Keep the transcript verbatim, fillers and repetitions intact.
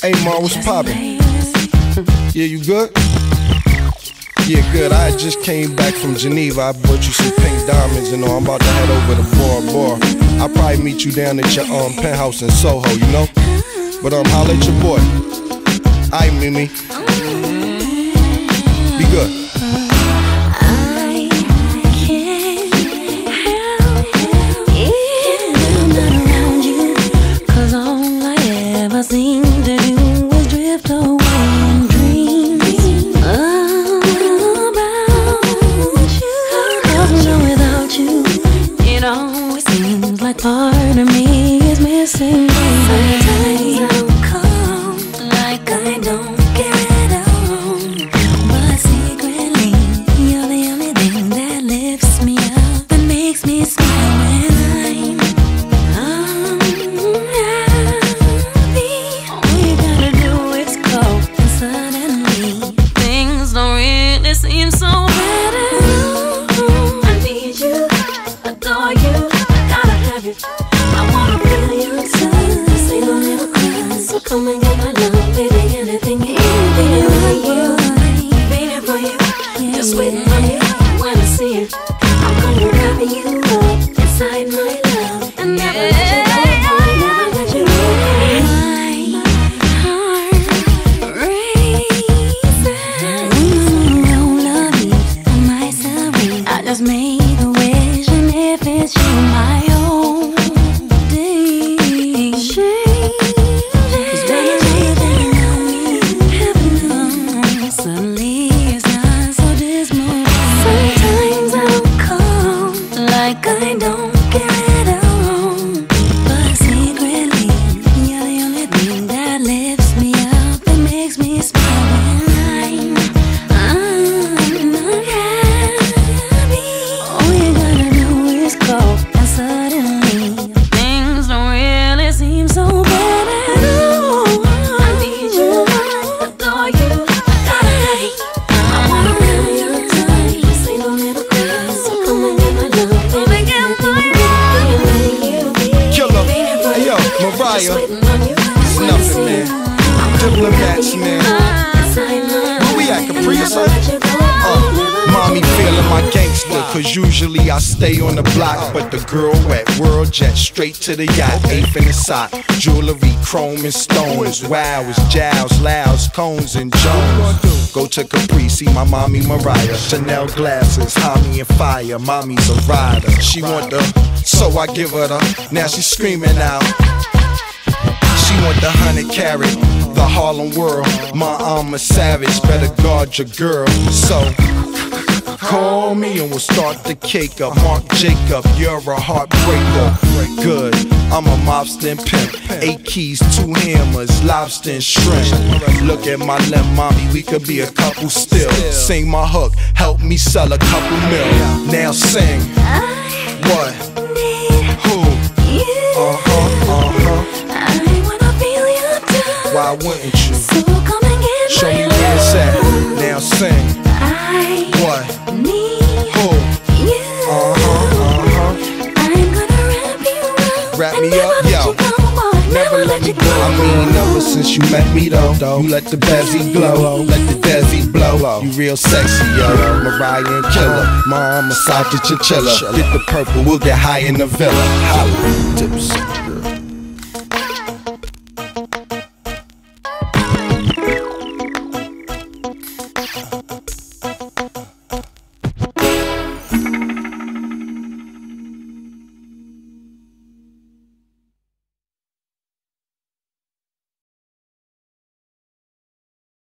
Hey, Ma, what's poppin'? Yeah, you good? Yeah, good. I just came back from Geneva. I bought you some pink diamonds and all. I'm about to head over to Bora Bora. I'll probably meet you down at your um penthouse in Soho, you know? But um, holla at your boy. Aight, Mimi. Be good. Part of me is missing. Sometimes I don't call like I don't care at all, but secretly you're the only thing that lifts me up and makes me smile when I'm unhappy. All you gotta do is call, and suddenly things don't really seem so bad at all. I need you, adore you. I wanna feel your touch, say don't ever cry. So come and get my love, baby, anything you need. Baby, for you, baby, for you, just waiting for you. When I see you, I'm gonna wrap you up inside my love and never let you go, never let you go. My heart races when you don't love me on my side. I just made a wish, and if it's you, my I don't care at all, but secretly you're the only thing that lifts me up and makes me smile when I'm unhappy. All you gotta do is call, and suddenly things don't really seem so bad at all. I need you, adore you, gotta have you. I wanna feel your touch, say don't ever cry. So come and get my love. Mariah, it's nothing, man. Diplomats, man. Where we at, Capri or something? Uh, mommy feeling my gangster, cause usually I stay on the block. But the girl at World Jet, straight to the yacht, eighth in the sock. Jewelry, chrome and stones. Wow, it's Jowls, Louds, Cones and Jones. Go to Capri, see my mommy Mariah. Chanel glasses, homie and fire. Mommy's a rider. She want the, so I give her the. Now she's screaming out. She want the hundred carat, the Harlem world. My I'm a savage, better guard your girl. So call me and we'll start the cake up. Mark Jacob, you're a heartbreaker. Good, I'm a mobster and pimp. Eight keys, two hammers, lobster and shrimp. Look at my left, mommy, we could be a couple still. Sing my hook, help me sell a couple mil. Now sing. What? Who? Uh-huh, uh-huh. Why wouldn't you? So come and get Show me my where it's at. love. Now sing. I What? need Who? you. Uh-huh, uh-huh. I'm gonna wrap you up. Wrap and me never up, let yo. you go, boy. Never let you go. I mean, ever since you met me though, you let the Desi glow, let the Desi blow. You real sexy, yo. Mariah and Killer, mom, massage your chinchilla. Get the purple, we'll get high in the villa. Holla, tips.